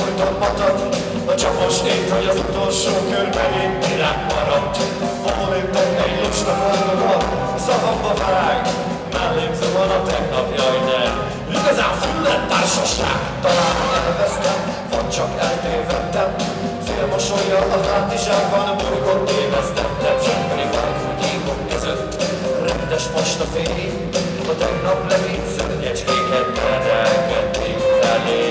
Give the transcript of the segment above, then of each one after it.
fújtott patat, a csapos ét, hogy az utolsó kör megint mirák maradt. Volítom egy lusta boldogat, szavakba vág, mellém zuhan a tegnap, jaj nem. Igazán fullett társaság, talán elvesztem, vagy csak eltévedtem. Félmosolja a hátizsákban, bolygott éveztettem, zsengeri vágó gyíkok között. Rendes most a fény, a tegnap levitt szörnyecskéket terelgették felé.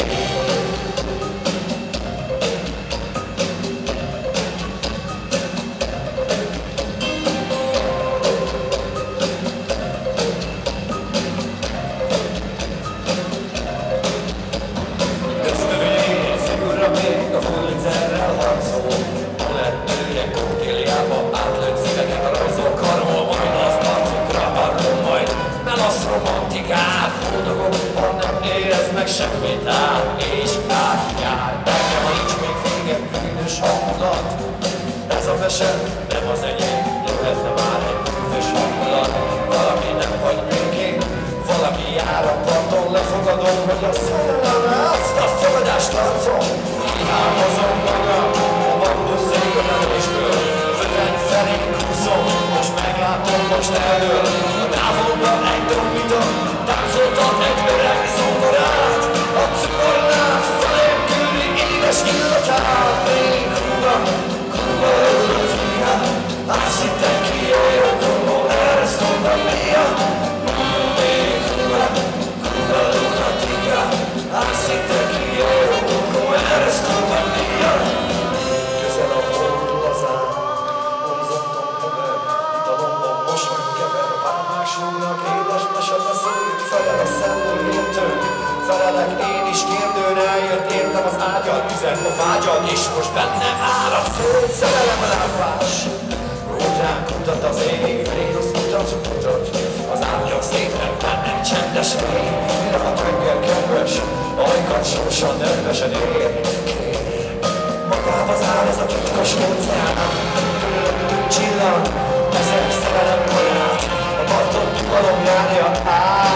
Semmit át és átjár. Nekem nincs még vége, bűnös hangulat. Ez a mese nem az enyém, jöhetne már egy bűnös hangulat. Valami nem vagy békén, valami jár a parton. Lefogadom, hogy a szerelem azt a fogadást tartom. Hiányozom magam, a bambusz székölelésből. Föteny felé kúszom, most meglátom, most eldől. A távolban egy trombita, táncoltat egy öreg zongorát. A cukornát felém küldi édes illatát. Még Kuba, Kuba Euratica. Azt hittem ki él, Kuba Erestonda mia. Még Kuba, Kuba Euratica. Azt hittem ki él, Kuba Erestonda mia. Közel a hold lazán, horizonton hever. Italomban mosoly kever, pálmák súgnak, édes mese beszélt. Felel a szellőjétől. Felelek én is kérdőn, eljött értem az ágyad, üzen a vágyad, és most bennem árad föld, szerelem lámpás. Rúdránk kutat az ég, Vénusz mutat, az árnyak szépen bennem csendes rég. Virág reggel kedves, ajkat sorsan nedvesen ér. Magába zár ez a titkos óceánnak, körülöttünk csillan, ezek szerelem kaját, a parton nyugalom járja át.